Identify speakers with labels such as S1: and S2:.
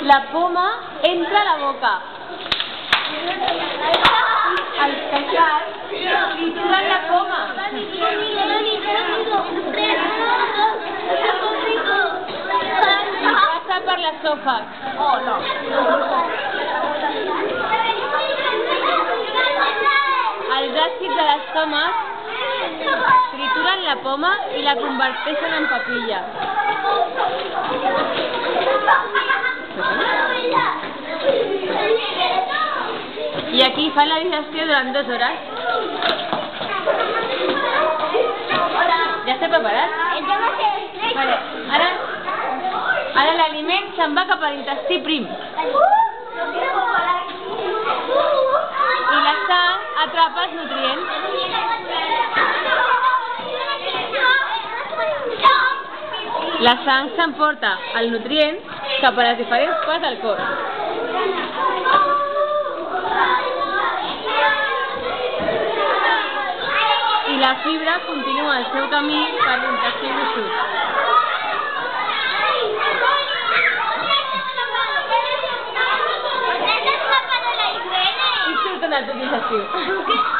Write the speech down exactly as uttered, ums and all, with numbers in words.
S1: La poma entra a la boca. Els queixals trituren la poma. I passa per l'esòfag.
S2: Oh, no.
S1: Els àcids de l'estómac trituren la poma i la converteixen en papilla. I aquí fan la digestió durant dues hores. Ja està preparat? Vale. Ara, ara l'aliment se'n va cap a l'intestí prim. I la sang atrapa els nutrients. La sang s'emporta el nutrient cap a les diferents parts del cos. I la fibra continua el seu camí per l'intestí gruixut. I surten al tub digestiu.